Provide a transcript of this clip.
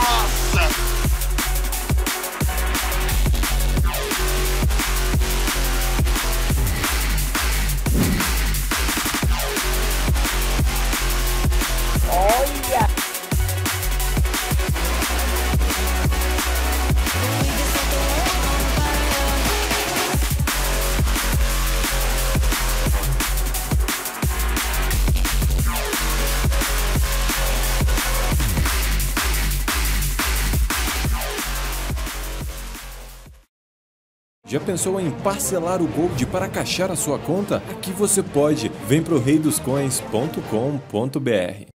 Nossa! Olha! Já pensou em parcelar o Gold para caixar a sua conta? Aqui você pode. Vem pro reidoscoins.com.br.